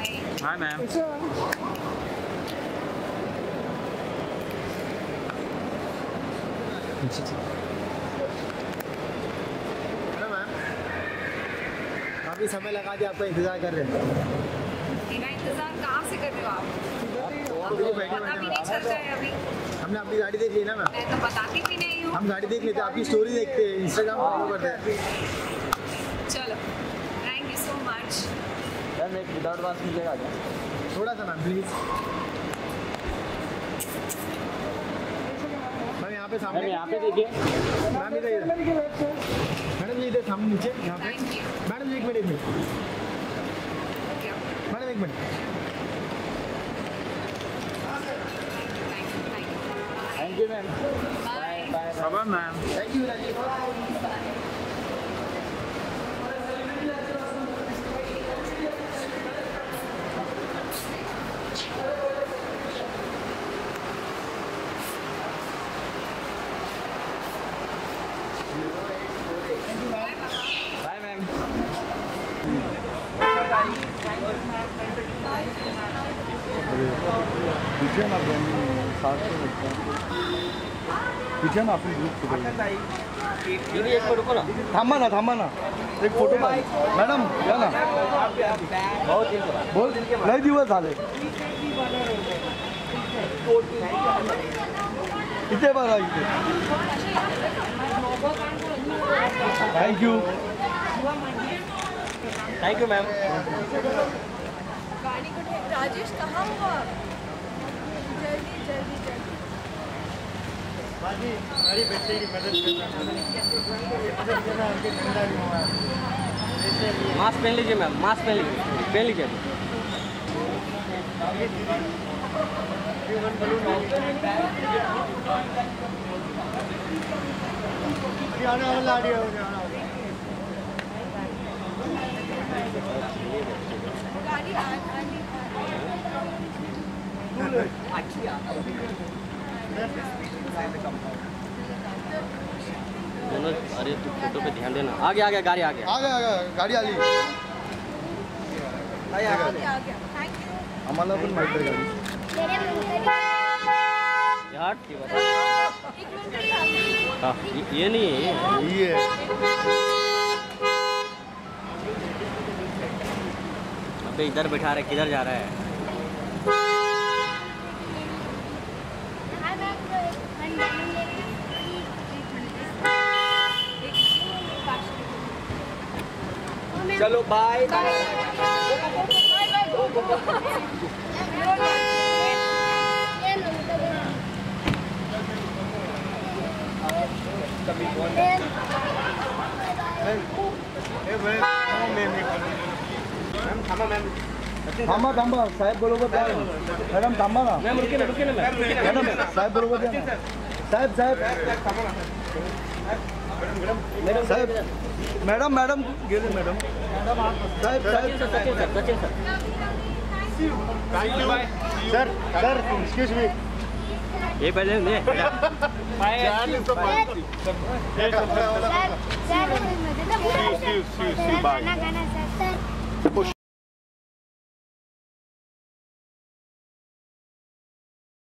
Hi, ma'am. Hello ma'am, काफ़ी समय लगा दिया, आपका इंतज़ार कर रहे हैं। मेरा इंतजार कहाँ से कर रहे हो आप? पता भी नहीं चल रहा है अभी। हमने अपनी गाड़ी देख ली ना मैम। मैं तो बताती भी नहीं हूँ। हम गाड़ी देख लेते, आपकी स्टोरी देखते हैं, इंस्टाग्राम फॉलो करते हैं। चलो, thank you so much. Ma'am एक विदाउट मास्क मिलेगा क्या? थोड़ा सा मैम प्लीज़। मैम यहाँ पे सामने, यहाँ पे देखिए मैम इधर मैडम, ये इधर सामने नीचे यहाँ पे। Thank you. मैडम एक मिनट, क्या? मैडम एक minute. Thank you ma'am. Bye. Bye. Bye, ma'am. Thank you Rajeev. Bye ma'am. पीछे ना साथ में लगता है, पीछे ना अपनी ग्रुप फोटो। एक बार रुको ना। थांबा ना एक फोटो काढ. मॅडम या ना. बहुत दिन के बाद। बोल, लय दिवस झाले. इथे बघा इथे. Thank you ma'am. गाड़ी को राजेश कहाँ हुआ? जल्दी जल्दी जल्दी। हमारी बच्चे की मदद करना। मास्क पहन लीजिए मैम, मास्क पहन लीजिए। आने वाला आ रही गाड़ी दोनों, अरे तू फोटो पे ध्यान देना। आगे आगे गाड़ी आगे। गाडी आली. आ गया। Thank you. आम्हाला पण माहित आहे गाडी. यार एक मिनट। हाँ, ये नहीं है ये अबे इधर बैठा रहा है, किधर जा रहा है? चलो बाय बाय। थांबा साहेब बरोबर द्या. मॅडम थांबा ना. मैम रुकिए ना मॅडम साहेब बरोबर द्या ना. साहेब मॅडम गेले मॅडम. साहेब Sachin sir. Sir excuse me. ये पहले ले बाय.